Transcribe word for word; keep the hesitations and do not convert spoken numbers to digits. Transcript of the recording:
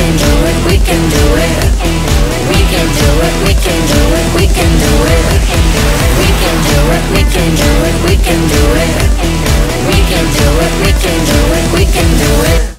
can do it, we can do it. We can do it, we can do it, we can do it. We can do it, we can do it, we can do it. We can do it, we can do it, we can do it.